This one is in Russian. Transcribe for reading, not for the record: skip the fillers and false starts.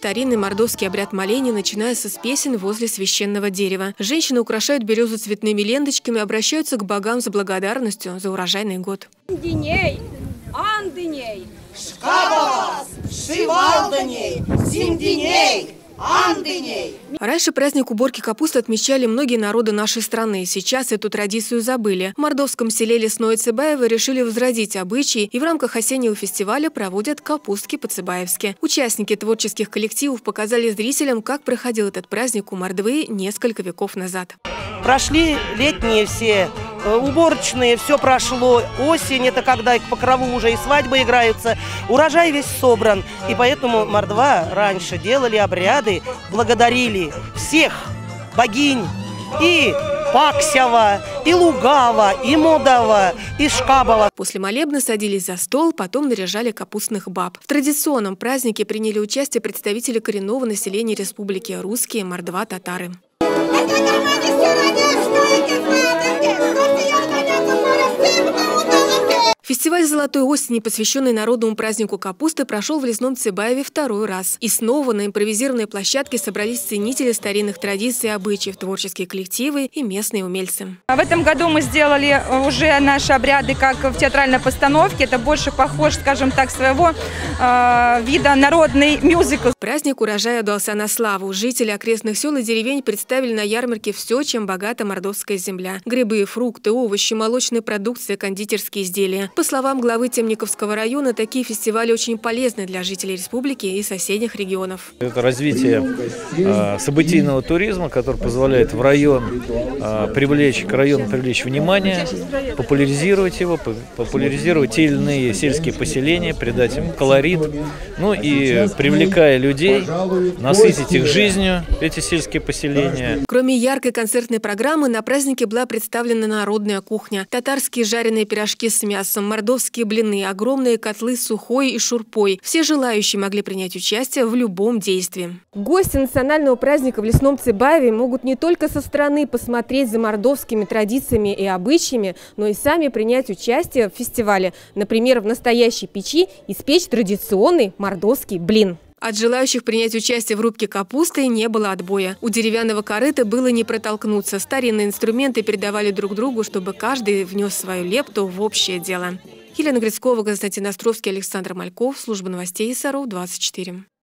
старинный мордовский обряд моления начинается с песен возле священного дерева. Женщины украшают березу цветными ленточками и обращаются к богам с благодарностью за урожайный год. Диней, андыней, Шкабалас, Шивалдыней, Зимдиней, Андыней. Раньше праздник уборки капусты отмечали многие народы нашей страны. Сейчас эту традицию забыли. В мордовском селе Лесное Цыбаево решили возродить обычаи и в рамках осеннего фестиваля проводят капустки по-цыбаевски. Участники творческих коллективов показали зрителям, как проходил этот праздник у Мордвы несколько веков назад. Прошли летние все, уборочные, все прошло. Осень – это когда и к покрову уже и свадьбы играются. Урожай весь собран. И поэтому Мордва раньше делали обряды, благодарили всех богинь и Паксева, и Лугава, и Модова, и Шкабова. После молебна садились за стол, потом наряжали капустных баб. В традиционном празднике приняли участие представители коренного населения республики – русские, мордва, татары. Фестиваль «Золотой осени», посвященный народному празднику капусты, прошел в Лесном Цыбаеве второй раз. И снова на импровизированной площадке собрались ценители старинных традиций и обычаев, творческие коллективы и местные умельцы. В этом году мы сделали уже наши обряды как в театральной постановке. Это больше похож, скажем так, своего вида народный мюзикл. Праздник урожая удался на славу. Жители окрестных сел и деревень представили на ярмарке все, чем богата мордовская земля. Грибы, фрукты, овощи, молочная продукция, кондитерские изделия. По словам главы Темниковского района, такие фестивали очень полезны для жителей республики и соседних регионов. Это развитие событийного туризма, который позволяет в район привлечь внимание, популяризировать его, популяризировать те или иные сельские поселения, придать им колорит, ну и привлекая людей, насытить их жизнью, эти сельские поселения. Кроме яркой концертной программы, на празднике была представлена народная кухня. Татарские жареные пирожки с мясом, мордовские блины, огромные котлы с сухой и шурпой. Все желающие могли принять участие в любом действии. Гости национального праздника в Лесном Цыбаеве могут не только со стороны посмотреть за мордовскими традициями и обычаями, но и сами принять участие в фестивале. Например, в настоящей печи испечь традиционный мордовский блин. От желающих принять участие в рубке капусты не было отбоя. У деревянного корыта было не протолкнуться. Старинные инструменты передавали друг другу, чтобы каждый внес свою лепту в общее дело. Елена Грицкова, Константин Островский, Александр Мальков. Служба новостей СРО 24.